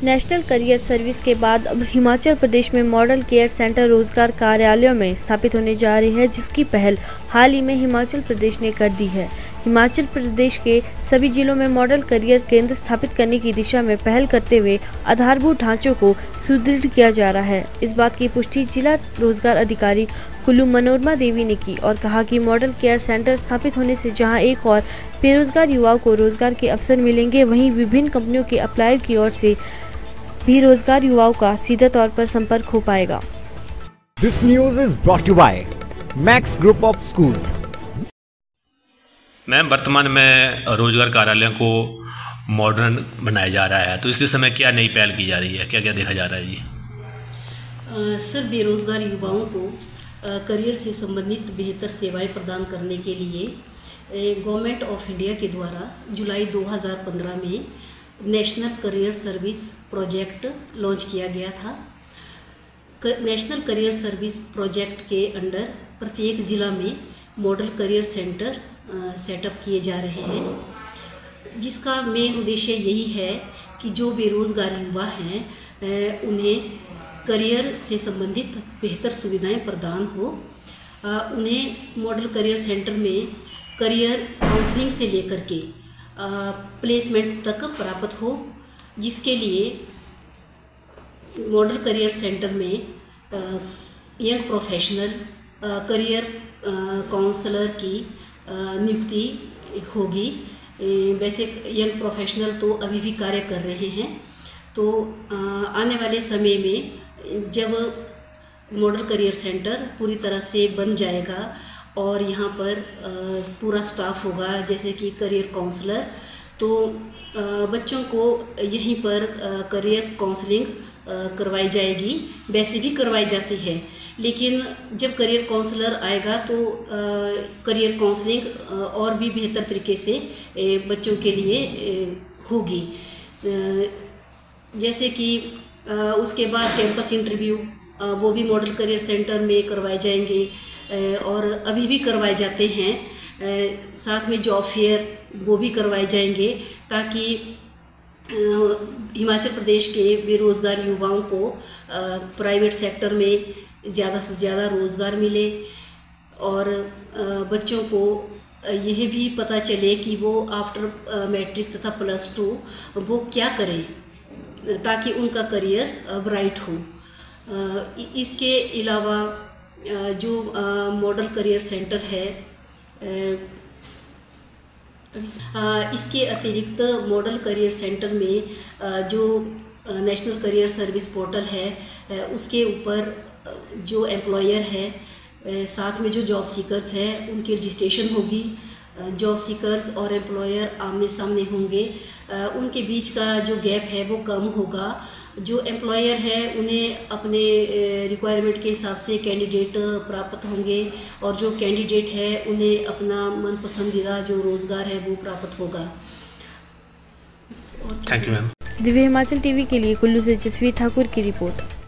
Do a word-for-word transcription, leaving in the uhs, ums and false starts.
National career service के बाद अब हिमाचल प्रदेश में मॉडल केयर सेंटर रोजगार कार्यालयों में स्थापित होने जा रही है, जिसकी पहल हाल ही में हिमाचल प्रदेश ने कर दी है। हिमाचल प्रदेश के सभी जिलों में मॉडल करियर केंद्र स्थापित करने की दिशा में पहल करते हुए आधारभूत ढांचों को सुदृढ़ किया जा रहा है। इस बात की पुष्टि जिला रोजगार अधिकारी कुल्लू मनोरमा देवी ने की और कहा कि मॉडल केयर सेंटर स्थापित होने से जहां एक और बेरोजगार युवाओं को रोजगार के अवसर मिलेंगे, वहीं विभिन्न कंपनियों के अप्लायर की ओर से भी रोजगार युवाओं का सीधे तौर पर संपर्क हो पाएगा। This news is brought to you by Max Group of Schools. Ma'am, वर्तमान में रोजगार कार्यालयों को मॉडर्न बनाया जा रहा है, तो इस दिशा में क्या नई पहल की जा रही है, क्या क्या देखा जा रहा है जी? आ, सर, बेरोजगार युवाओं को आ, करियर से संबंधित बेहतर सेवाएं प्रदान करने के लिए गवर्नमेंट ऑफ इंडिया के द्वारा जुलाई दो हज़ार पंद्रह में national career service project launch किया गया था। नेशनल करियर सर्विस प्रोजेक्ट के अंडर प्रत्येक ज़िला में मॉडल करियर सेंटर सेटअप किए जा रहे हैं, जिसका मेन उद्देश्य यही है कि जो बेरोज़गार युवा हैं उन्हें करियर से संबंधित बेहतर सुविधाएं प्रदान हो। उन्हें मॉडल करियर सेंटर में करियर काउंसलिंग से लेकर के प्लेसमेंट तक प्राप्त हो, जिसके लिए मॉडल करियर सेंटर में यंग प्रोफेशनल करियर काउंसलर की नियुक्ति होगी। वैसे यंग प्रोफेशनल तो अभी भी कार्य कर रहे हैं, तो आने वाले समय में जब मॉडल करियर सेंटर पूरी तरह से बन जाएगा और यहाँ पर पूरा स्टाफ होगा, जैसे कि करियर काउंसलर, तो बच्चों को यहीं पर करियर काउंसलिंग करवाई जाएगी। वैसे भी करवाई जाती है, लेकिन जब करियर काउंसलर आएगा तो करियर काउंसलिंग और भी बेहतर तरीके से बच्चों के लिए होगी। जैसे कि उसके बाद कैंपस इंटरव्यू वो भी मॉडल करियर सेंटर में करवाए जाएंगे और अभी भी करवाए जाते हैं। साथ में जॉब फेयर वो भी करवाए जाएंगे, ताकि हिमाचल प्रदेश के बेरोज़गार युवाओं को प्राइवेट सेक्टर में ज़्यादा से ज़्यादा रोज़गार मिले और बच्चों को यह भी पता चले कि वो आफ्टर मैट्रिक तथा प्लस टू वो क्या करें ताकि उनका करियर ब्राइट हो। इसके अलावा जो मॉडल करियर सेंटर है, इसके अतिरिक्त मॉडल करियर सेंटर में जो नेशनल करियर सर्विस पोर्टल है उसके ऊपर जो एम्प्लॉयर है साथ में जो जॉब सीकर्स है उनकी रजिस्ट्रेशन होगी। जॉब सीकर्स और एम्प्लॉयर आमने सामने होंगे, उनके बीच का जो गैप है वो कम होगा। जो एम्प्लॉयर है उन्हें अपने रिक्वायरमेंट के हिसाब से कैंडिडेट प्राप्त होंगे और जो कैंडिडेट है उन्हें अपना मन पसंदीदा जो रोज़गार है वो प्राप्त होगा। Thank you ma'am. Divya Himachal TV के लिए कुल्लू से जसवीर ठाकुर की रिपोर्ट।